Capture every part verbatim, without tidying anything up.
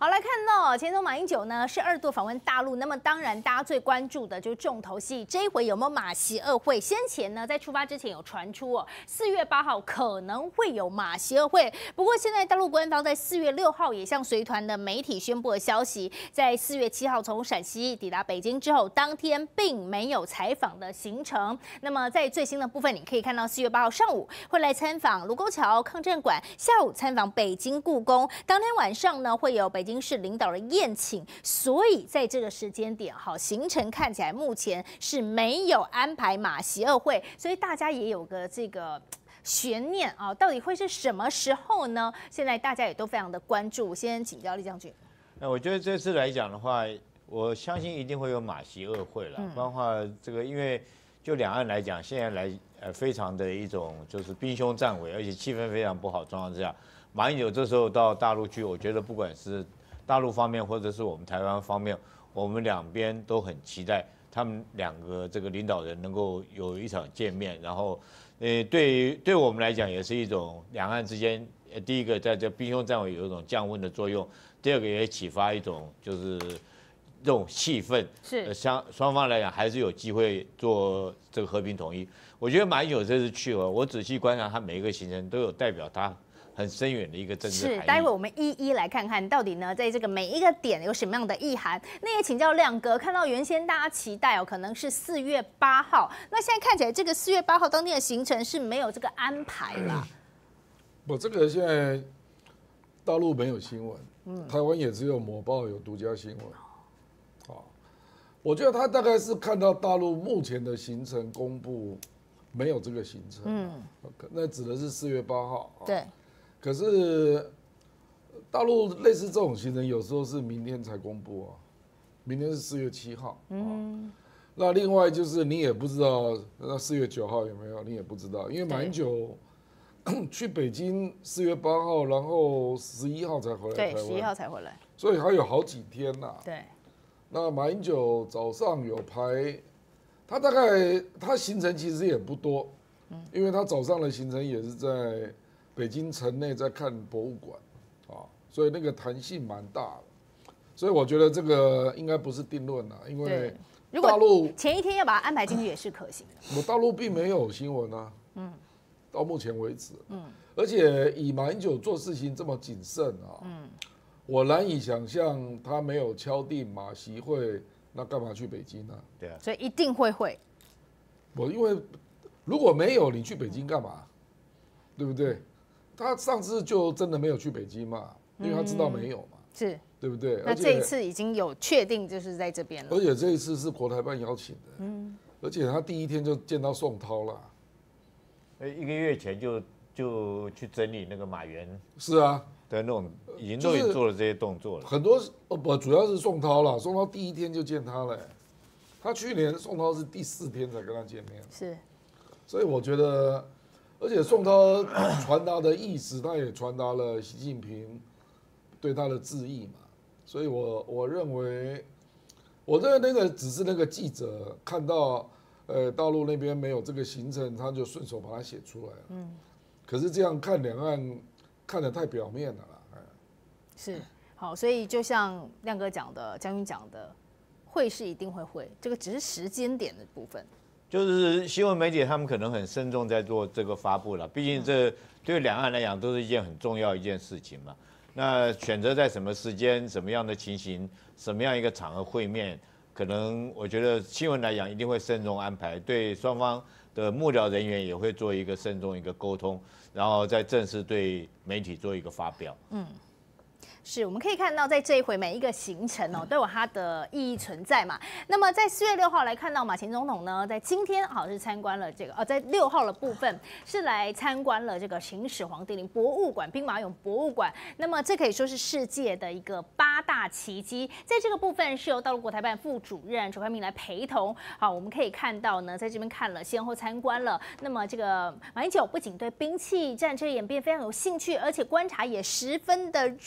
好，来看到前总马英九呢是二度访问大陆，那么当然大家最关注的就是重头戏，这一回有没有马习二会？先前呢在出发之前有传出哦，四月八号可能会有马习二会，不过现在大陆官方在四月六号也向随团的媒体宣布了消息，在四月七号从陕西抵达北京之后，当天并没有采访的行程。那么在最新的部分，你可以看到四月八号上午会来参访卢沟桥抗战馆，下午参访北京故宫，当天晚上呢会有北京市领导的宴请，所以在这个时间点，好，行程看起来目前是没有安排马习二会，所以大家也有个这个悬念啊，到底会是什么时候呢？现在大家也都非常的关注。先请教李将军。 那我觉得这次来讲的话，我相信一定会有马习二会了， 嗯、 包括这个，因为就两岸来讲，现在来呃非常的一种就是兵凶战危，而且气氛非常不好状况之下，马英九这时候到大陆去，我觉得不管是大陆方面或者是我们台湾方面，我们两边都很期待他们两个这个领导人能够有一场见面，然后，呃，对于对我们来讲也是一种两岸之间，呃，第一个在这兵凶战危有一种降温的作用，第二个也启发一种就是这种气氛， 是相双方来讲还是有机会做这个和平统一。我觉得马英九这次去哦，我仔细观察他每一个行程都有代表他很深远的一个政治含义。 是，待会我们一一来看看到底呢，在这个每一个点有什么样的意涵。那也请教亮哥，看到原先大家期待哦，可能是四月八号，那现在看起来这个四月八号当天的行程是没有这个安排啦。 不，这个现在大陆没有新闻，嗯，台湾也只有某报有独家新闻。好，我觉得他大概是看到大陆目前的行程公布没有这个行程，嗯，那指的是四月八号， 对。 可是大陆类似这种行程，有时候是明天才公布啊，明天是四月七号，嗯，那另外就是你也不知道那四月九号有没有，你也不知道，因为马英九去北京四月八号，然后十一号才回来， 对，十一号才回来， 所以还有好几天呐、啊。 对， 那马英九早上有排，他大概他行程其实也不多，因为他早上的行程也是在北京城内在看博物馆，啊，所以那个弹性蛮大的，所以我觉得这个应该不是定论啦，因为大陆前一天要把它安排进去也是可行的。 我大陆并没有新闻啊，嗯，到目前为止，嗯，而且以马英九做事情这么谨慎啊，嗯，我难以想象他没有敲定马习会，那干嘛去北京呢？ 对啊， 所以一定会会。 我因为如果没有，你去北京干嘛？对不对？他上次就真的没有去北京嘛，因为他知道没有嘛， 是， 对不对？ 那这一次已经有确定就是在这边了， 而且这一次是国台办邀请的，嗯，而且他第一天就见到宋涛了， 一个月前就就去整理那个马原是啊的那种，已经都已经做了这些动作了， 很多哦不，主要是宋涛啦，宋涛第一天就见他了，他去年宋涛是第四天才跟他见面， 是， 所以我觉得。而且宋涛传达的意思，他也传达了习近平对他的致意嘛，所以我我认为，我认为那个只是那个记者看到，呃，大陆那边没有这个行程，他就顺手把它写出来了。嗯，可是这样看两岸看得太表面了啦。 是，好，所以就像亮哥讲的，将军讲的，会是一定会会，这个只是时间点的部分。 就是新闻媒体他们可能很慎重在做这个发布了，毕竟这对两岸来讲都是一件很重要一件事情嘛。那选择在什么时间、什么样的情形、什么样一个场合会面，可能我觉得新闻来讲一定会慎重安排，对双方的幕僚人员也会做一个慎重一个沟通，然后再正式对媒体做一个发表。嗯。 是，我们可以看到，在这一回每一个行程哦，都有它的意义存在嘛。那么在四月六号来看到马前总统呢，在今天好是参观了这个，呃，在六号的部分是来参观了这个秦始皇帝陵博物馆、兵马俑博物馆。那么这可以说是世界的一个八大奇迹，在这个部分是由大陆国台办副主任邱开明来陪同。好，我们可以看到呢，在这边看了，先后参观了。那么这个马英九不仅对兵器战车演变非常有兴趣，而且观察也十分的入围。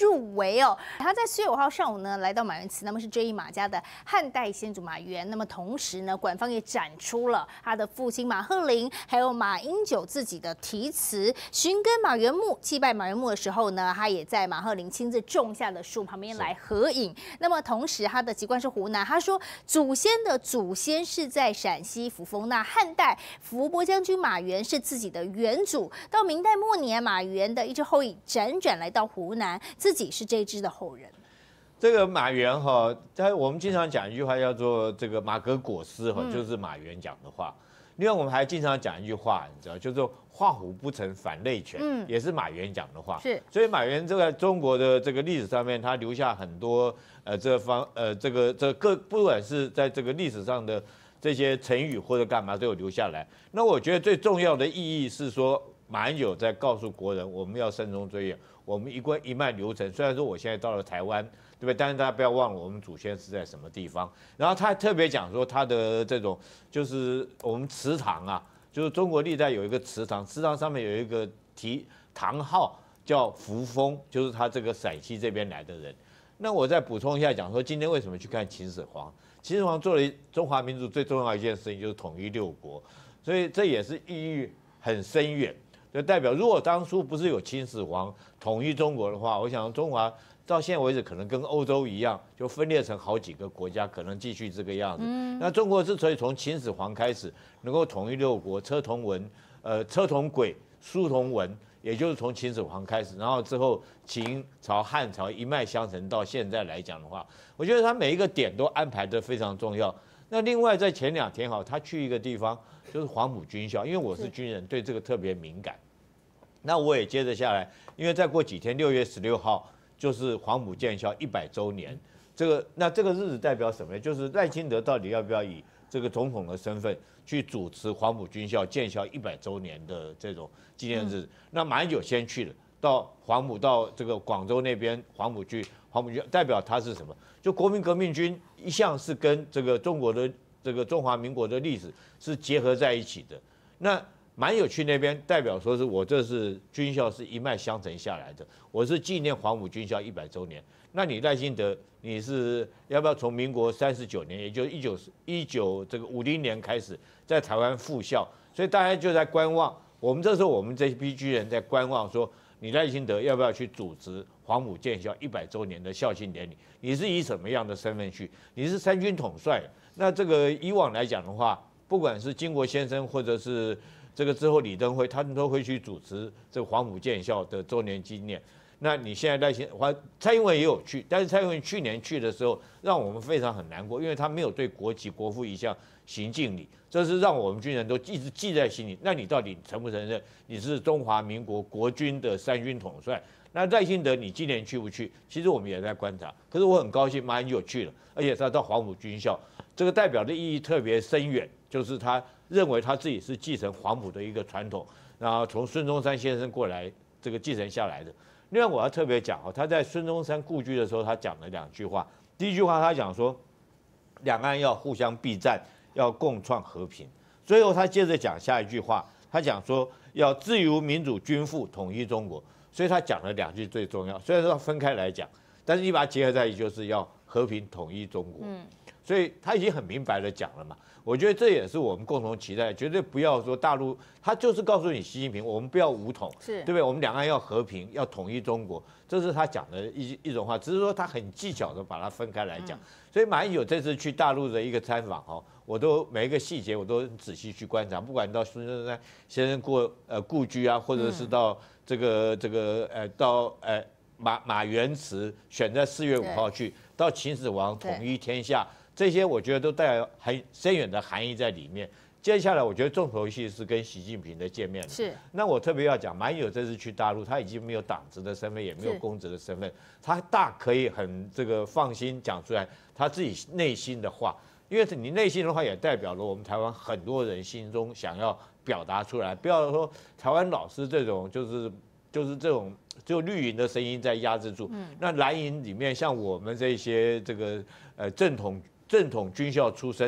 回哦。他在四月五号上午呢来到马元祠，那么是追忆马家的汉代先祖马元。那么同时呢，馆方也展出了他的父亲马鹤龄还有马英九自己的题词。寻根马元墓，祭拜马元墓的时候呢，他也在马鹤龄亲自种下的树旁边来合影。那么同时，他的籍贯是湖南，他说祖先的祖先是在陕西扶风，那汉代伏波将军马元是自己的远祖，到明代末年，马元的一支后裔辗转来到湖南，自己是这一支的后人。 这个马元哈，他我们经常讲一句话叫做这个马革裹尸哈，就是马元讲的话。另外我们还经常讲一句话，你知道，就是画虎不成反类犬，嗯，也是马元讲的话。 是， 所以马元这个中国的这个历史上面，他留下很多呃这方呃这个这各不管是在这个历史上的这些成语或者干嘛都有留下来。那我觉得最重要的意义是说，马英九在告诉国人，我们要慎终追远，我们一贯一脉流承。虽然说我现在到了台湾，对不对？但是大家不要忘了，我们祖先是在什么地方。然后他还特别讲说，他的这种就是我们祠堂啊，就是中国历代有一个祠堂，祠堂上面有一个题堂号叫扶风，就是他这个陕西这边来的人。那我再补充一下，讲说今天为什么去看秦始皇？秦始皇做了中华民族最重要的一件事情，就是统一六国，所以这也是意义很深远。就代表，如果当初不是有秦始皇统一中国的话，我想中华到现在为止可能跟欧洲一样，就分裂成好几个国家，可能继续这个样子。嗯、那中国之所以从秦始皇开始能够统一六国，车同文，呃，车同轨，书同文，也就是从秦始皇开始，然后之后秦朝、汉朝一脉相承到现在来讲的话，我觉得他每一个点都安排得非常重要。那另外在前两天哈，他去一个地方，就是黄埔军校，因为我是军人，对这个特别敏感。那我也接着下来，因为再过几天，六月十六号就是黄埔建校一百周年。这个那这个日子代表什么呢？就是赖清德到底要不要以这个总统的身份去主持黄埔军校建校一百周年的这种纪念日？嗯、那马英九先去了，到黄埔到这个广州那边黄埔去，黄埔军代表他是什么？就国民革命军一向是跟这个中国的这个中华民国的历史是结合在一起的。那马英九去那边，代表说是我这是军校是一脉相承下来的，我是纪念黄埔军校一百周年。那你赖清德，你是要不要从民国三十九年，也就是一九一九这个五零年开始在台湾复校？所以大家就在观望。我们这时候我们这批军人在观望，说你赖清德要不要去主持黄埔建校一百周年的校庆典礼？你是以什么样的身份去？你是三军统帅。那这个以往来讲的话，不管是经国先生或者是这个之后李登辉，他们都会去主持这个黄埔建校的周年纪念。那你现在赖清华蔡英文也有去，但是蔡英文去年去的时候，让我们非常很难过，因为他没有对国旗国父一项行敬礼，这是让我们军人都一直记在心里。那你到底承不承认你是中华民国国军的三军统帅？那赖清德你今年去不去？其实我们也在观察。可是我很高兴马英九去了，而且他到黄埔军校，这个代表的意义特别深远，就是他认为他自己是继承黄埔的一个传统，然后从孙中山先生过来这个继承下来的。另外我要特别讲哦，他在孙中山故居的时候，他讲了两句话。第一句话他讲说，两岸要互相避战，要共创和平。最后他接着讲下一句话，他讲说要自由民主均富统一中国。所以他讲了两句最重要，虽然说分开来讲，但是你把它结合在一起，就是要和平统一中国。嗯，所以他已经很明白的讲了嘛。我觉得这也是我们共同期待，绝对不要说大陆，他就是告诉你习近平，我们不要武统，是对不对？我们两岸要和平，要统一中国，这是他讲的一一种话，只是说他很技巧的把它分开来讲。所以马英九这次去大陆的一个参访哦，我都每一个细节我都仔细去观察，不管到孙中山先生过呃故居啊，或者是到这个这个呃到呃马马元祠选在四月五号去，到秦始皇统一天下。这些我觉得都带有很深远的含义在里面。接下来，我觉得重头戏是跟习近平的见面了。是。那我特别要讲，马英九这次去大陆，他已经没有党职的身份，也没有公职的身份，他大可以很这个放心讲出来他自己内心的话，因为你内心的话也代表了我们台湾很多人心中想要表达出来。不要说台湾老师这种就是就是这种只有绿营的声音在压制住，嗯、那蓝营里面像我们这些这个呃正统。正统军校出身的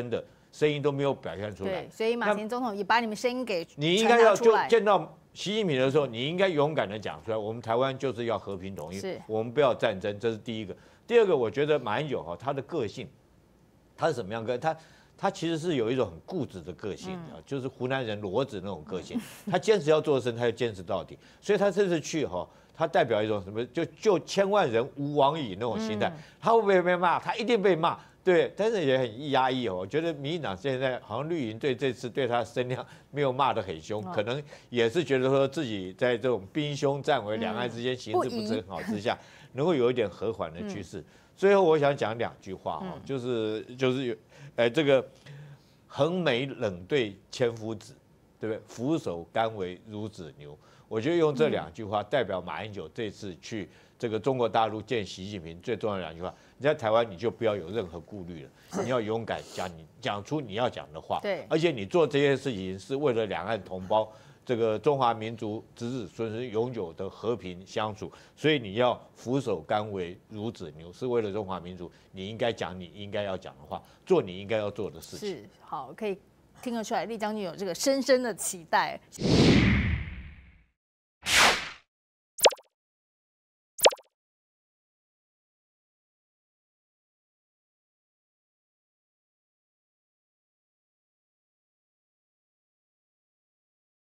声音都没有表现出来。 对，所以马前总统也把你们声音给你应该要就传达出来见到习近平的时候，你应该勇敢的讲出来，我们台湾就是要和平统一是， 我们不要战争，这是第一个。第二个，我觉得马英九哈他的个性，他是什么样个？他他其实是有一种很固执的个性啊，就是湖南人骡子那种个性，他坚持要做的事，他就坚持到底。所以他这次去哈，他代表一种什么？就就千万人吾往矣那种心态。他会不会被骂？他一定被骂。对，但是也很压抑哦。我觉得民进党现在好像绿营对这次对他的声量没有骂得很凶，可能也是觉得说自己在这种兵凶战危、两岸之间形势不是很好之下，能够有一点和缓的趋势。最后我想讲两句话哈，就是就是有，哎，这个横眉冷对千夫指，对不对？俯首甘为孺子牛。我觉得用这两句话代表马英九这次去这个中国大陆见习近平最重要的两句话。你在台湾你就不要有任何顾虑了，你要勇敢讲你讲出你要讲的话。 对， 而且你做这些事情是为了两岸同胞这个中华民族子子孙孙永久的和平相处，所以你要俯首甘为孺子牛，是为了中华民族，你应该讲你应该要讲的话，做你应该要做的事情。 是好，可以听得出来，厉将军有这个深深的期待。